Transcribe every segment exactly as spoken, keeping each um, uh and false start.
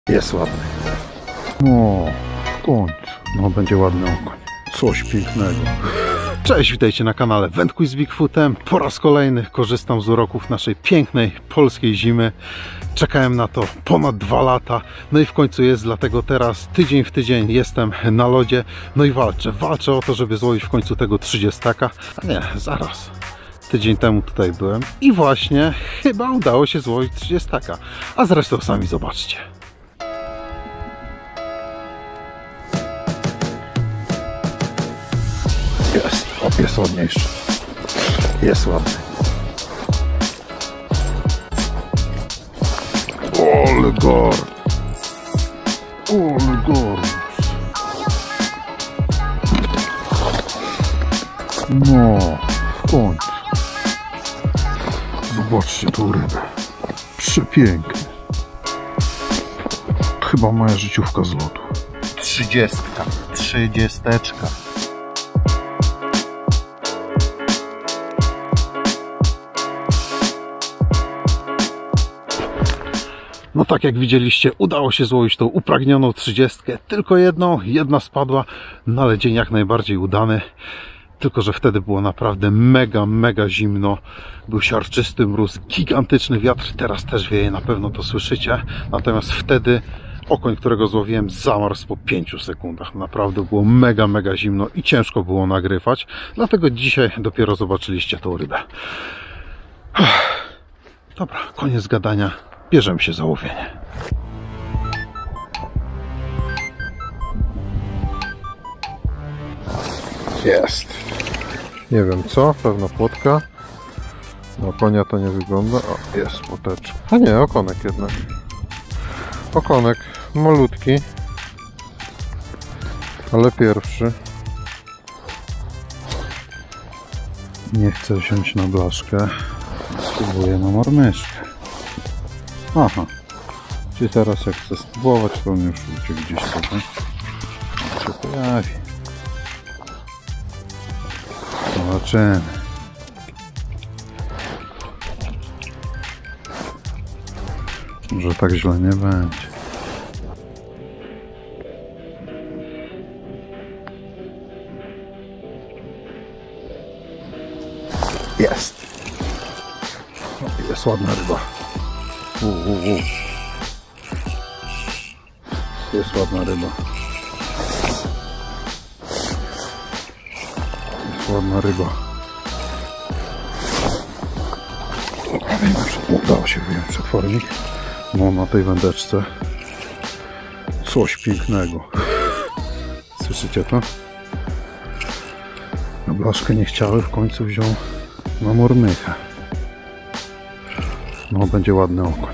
Jest ładny. No, w końcu. No, będzie ładny okoń. Coś pięknego. Cześć, witajcie na kanale Wędkuj z Bigfootem. Po raz kolejny korzystam z uroków naszej pięknej polskiej zimy. Czekałem na to ponad dwa lata. No i w końcu jest, dlatego teraz tydzień w tydzień jestem na lodzie. No i walczę. Walczę o to, żeby złowić w końcu tego trzydziestaka. A nie, zaraz. Tydzień temu tutaj byłem i właśnie chyba udało się złowić trzydziestaka. A zresztą sami zobaczcie. Jest, o, jest ładniejszy. Jest ładny. Ole gor. Ole gor. No, w końcu. Zobaczcie tą rybę. Przepiękny. Chyba moja życiówka z lotu. Trzydziestka. Trzydziesteczka. No tak jak widzieliście, udało się złowić tą upragnioną trzydziestkę. Tylko jedną, jedna spadła, no ale dzień jak najbardziej udany. Tylko że wtedy było naprawdę mega, mega zimno. Był siarczysty mróz, gigantyczny wiatr. Teraz też wieje, na pewno to słyszycie. Natomiast wtedy okoń, którego złowiłem, zamarzł po pięciu sekundach. Naprawdę było mega, mega zimno i ciężko było nagrywać. Dlatego dzisiaj dopiero zobaczyliście tą rybę. Dobra, koniec gadania. Bierzemy się za łowienie. Jest. Nie wiem co, pewno płotka. No konia to nie wygląda. O, jest płoteczka. A nie, okonek jednak. Okonek, malutki. Ale pierwszy. Nie chcę wziąć na blaszkę. Spróbuję na marmyszkę. Aha, czyli teraz jak chcę spróbować, to on już uciekł gdzieś sobie. się pojawi. Zobaczymy. Może tak źle nie będzie. Jest. Jest ładna ryba. U, u, u. Jest ładna ryba. Jest ładna ryba. Udało się wyjąć przetwornik. No na tej wędeczce coś pięknego. Słyszycie to? Na blaszkę nie chciały, w końcu wziął na mormycha. No będzie ładny okoń.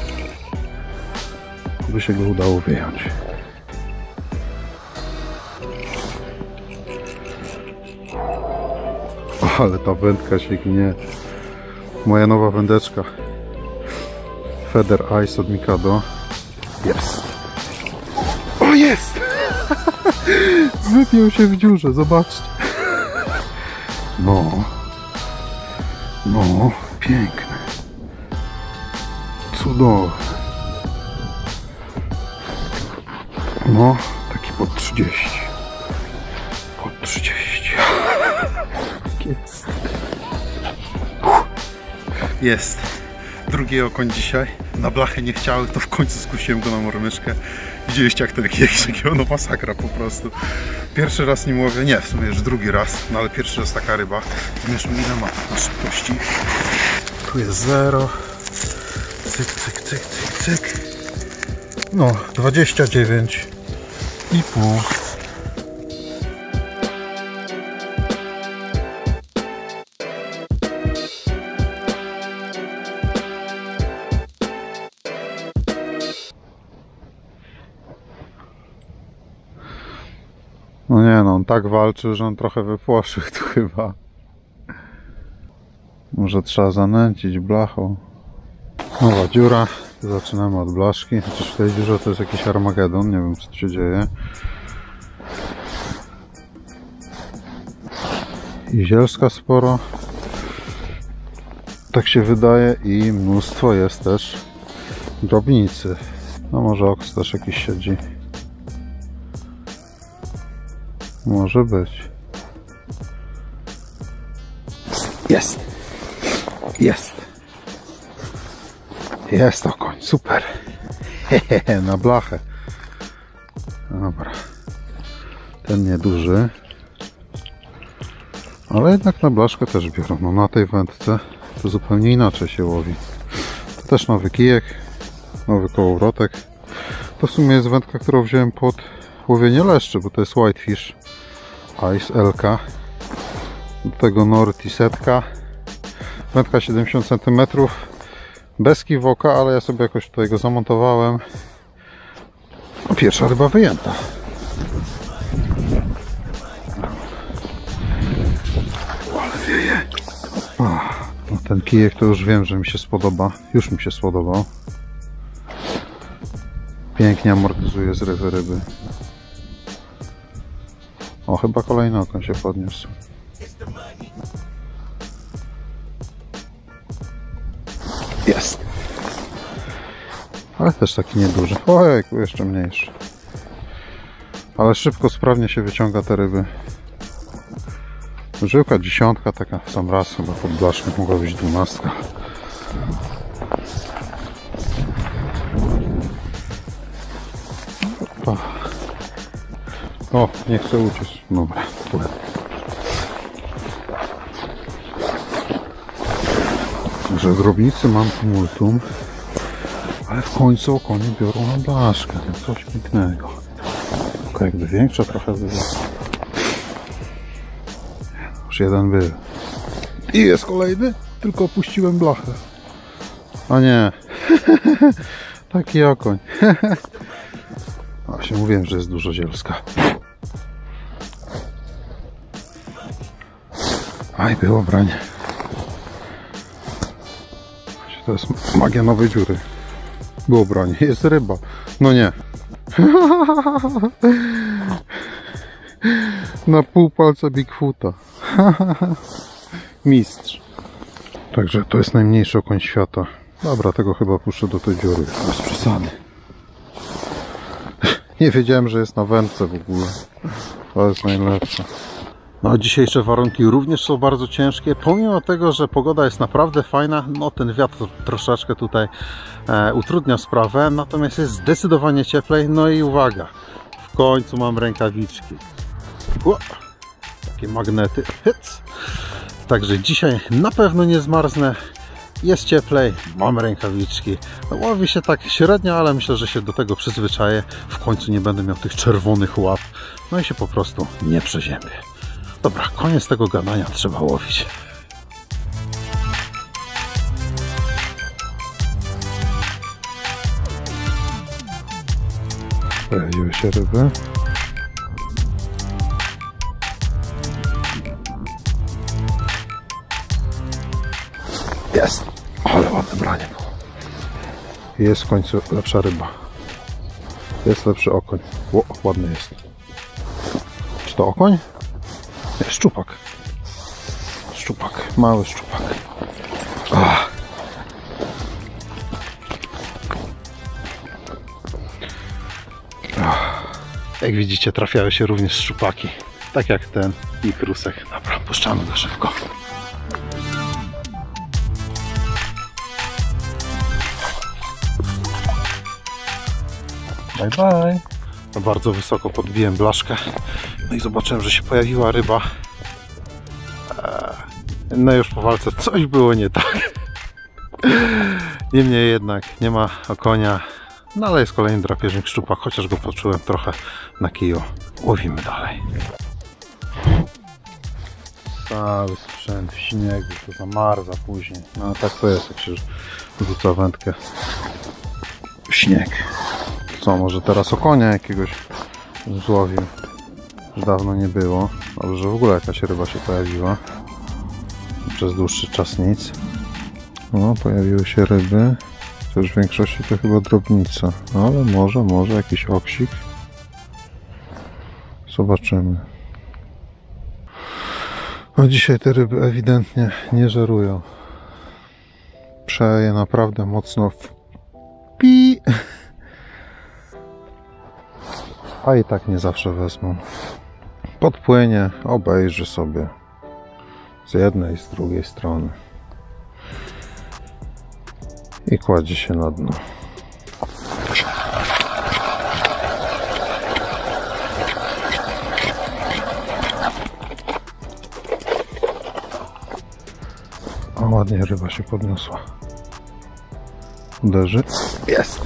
By się go udało wyjąć. Ale ta wędka się gnie. Moja nowa wędeczka Feather Ice od Mikado. Jest. O, jest! Wypiął się w dziurze, zobaczcie. No. No, piękny. Cudowny. No, taki pod trzydzieści. Pod trzydzieści. Jest. Jest. Drugi okoń dzisiaj. Na blachę nie chciały, to w końcu skusiłem go na mormyszkę. Widzieliście jak ten jakiego no masakra po prostu. Pierwszy raz nim łowię, nie, w sumie już drugi raz, no ale pierwszy raz taka ryba. Zmierzmy ile ma na szybkości. Tu jest zero. Cyk, cyk, cyk, cyk, cyk. No, dwadzieścia dziewięć i pół. No nie no, on tak walczył, że on trochę wypłoszył tu chyba. Może trzeba zanęcić blachą. Nowa dziura. Zaczynamy od blaszki, chociaż w tej dziurze to jest jakiś Armagedon, nie wiem co tu się dzieje. I zielska sporo. Tak się wydaje i mnóstwo jest też drobnicy. No może oks też jakiś siedzi. Może być. Jest. Jest. Jest okoń. Super. Hehehe, na blachę. Dobra. Ten nieduży. Ale jednak na blaszkę też biorą. No na tej wędce to zupełnie inaczej się łowi. To też nowy kijek. Nowy kołowrotek. To w sumie jest wędka, którą wziąłem pod łowienie leszczy, bo to jest Whitefish Ice L K. Do tego Norty setka. Wędka siedemdziesiąt centymetrów. Bez kiwoka, ale ja sobie jakoś tutaj go zamontowałem. No, pierwsza ryba wyjęta. Ale wieje. No, ten kijek to już wiem, że mi się spodoba. Już mi się spodobał. Pięknie amortyzuje zrywy ryby. O, chyba kolejny okoń się podniósł. Jest. Ale też taki nieduży. Ojejku, jeszcze mniejszy. Ale szybko, sprawnie się wyciąga te ryby. Żyłka dziesiątka, taka w sam raz, chyba pod blaszką mogła być dwunastka. O, nie chcę uciec. Dobra, tyle. Także drobnicy mam tu multum, ale w końcu okonie biorą na blaszkę. Coś pięknego. Tylko jakby większa trochę by była. Już jeden był. I jest kolejny, tylko opuściłem blachę. A nie. Taki okoń. Właśnie mówiłem, że jest dużo zielska. Aj, było branie. To jest magia nowej dziury. Było branie. Jest ryba. No nie. Na pół palca Bigfoota. Mistrz. Także to jest najmniejszy okoń świata. Dobra, tego chyba puszczę do tej dziury. Bez przesady. Nie wiedziałem, że jest na wędce w ogóle. To jest najlepsze. No, dzisiejsze warunki również są bardzo ciężkie. Pomimo tego, że pogoda jest naprawdę fajna, no ten wiatr troszeczkę tutaj e, utrudnia sprawę. Natomiast jest zdecydowanie cieplej. No i uwaga, w końcu mam rękawiczki. O, takie magnety. Hyc. Także dzisiaj na pewno nie zmarznę. Jest cieplej, mam rękawiczki. Łowi się tak średnio, ale myślę, że się do tego przyzwyczaję. W końcu nie będę miał tych czerwonych łap. No i się po prostu nie przeziębię. Dobra, koniec tego gadania, trzeba łowić. Pojawiły się ryby. Jest! Ale ładne branie było. Jest w końcu lepsza ryba. Jest lepszy okoń. O, ładny jest. Czy to okoń? Nie, szczupak. Szczupak. Mały szczupak. Ach. Ach. Jak widzicie, trafiały się również szczupaki. Tak jak ten i krusek. Dobra, puszczamy go szybko. Bye bye. No, bardzo wysoko podbiłem blaszkę. No i zobaczyłem, że się pojawiła ryba. No już po walce coś było nie tak. Niemniej jednak nie ma okonia. No ale jest kolejny drapieżnik szczupak, chociaż go poczułem trochę na kiju. Łowimy dalej. Cały sprzęt w śniegu, to zamarza później. No tak to jest, jak się rzuca wędkę w śnieg. Co, może teraz okonia jakiegoś złowił? Już dawno nie było. Dobrze, że w ogóle jakaś ryba się pojawiła. Przez dłuższy czas nic. No, pojawiły się ryby. Też w większości to chyba drobnica. Ale może, może jakiś oksik. Zobaczymy. No dzisiaj te ryby ewidentnie nie żerują. Przeje naprawdę mocno w pi. a i tak nie zawsze wezmą. Podpłynie, obejrzy sobie z jednej, z drugiej strony i kładzie się na dno. O, ładnie ryba się podniosła. Uderzy. Jest!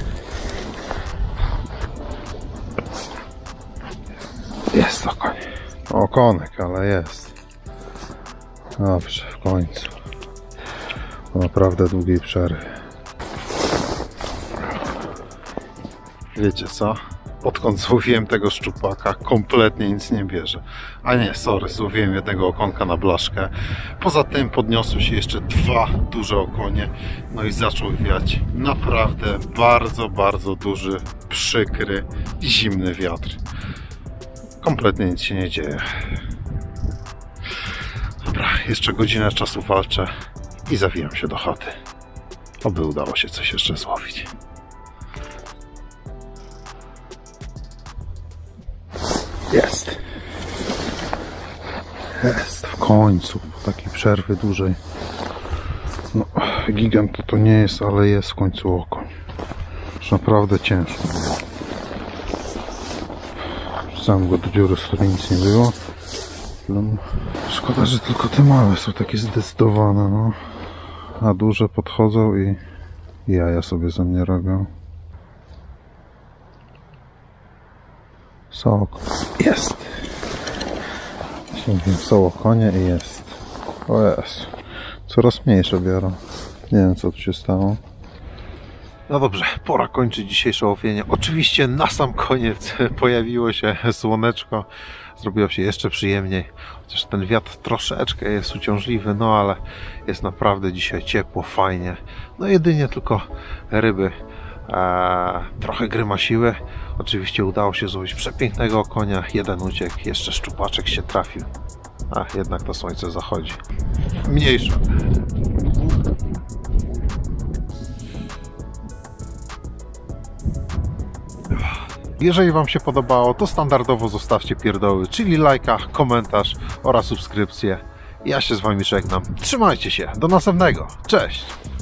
Jest okoń. Okonek, ale jest. Dobrze, w końcu. Po naprawdę długiej przerwy. Wiecie co? Odkąd złowiłem tego szczupaka, kompletnie nic nie bierze. A nie, sorry, złowiłem jednego okonka na blaszkę. Poza tym podniosły się jeszcze dwa duże okonie. No i zaczął wiać naprawdę bardzo, bardzo duży, przykry i zimny wiatr. Kompletnie nic się nie dzieje. Dobra, jeszcze godzinę czasu walczę i zawijam się do chaty. Oby udało się coś jeszcze złowić. Jest. Jest w końcu, po takiej przerwy dłużej. No, gigant to, to nie jest, ale jest w końcu okoń. Już naprawdę ciężko było. Wrzucałem go do dziury, z której nic nie było. No, szkoda, że tylko te małe są takie zdecydowane, no. A duże podchodzą i jaja sobie ze mnie robią. Sok. Jest. Mówię, są okonie i jest. O jest. Coraz mniejsze biorą. Nie wiem, co tu się stało. No dobrze, pora kończyć dzisiejsze łowienie. Oczywiście na sam koniec pojawiło się słoneczko. Zrobiło się jeszcze przyjemniej. Chociaż ten wiatr troszeczkę jest uciążliwy, no ale jest naprawdę dzisiaj ciepło, fajnie. No jedynie tylko ryby e, trochę grymasiły. Oczywiście udało się złowić przepięknego konia. Jeden uciekł, jeszcze szczupaczek się trafił. A jednak to słońce zachodzi. Mniejsza. Jeżeli Wam się podobało, to standardowo zostawcie pierdoły, czyli lajka, komentarz oraz subskrypcję. Ja się z Wami żegnam. Trzymajcie się, do następnego. Cześć!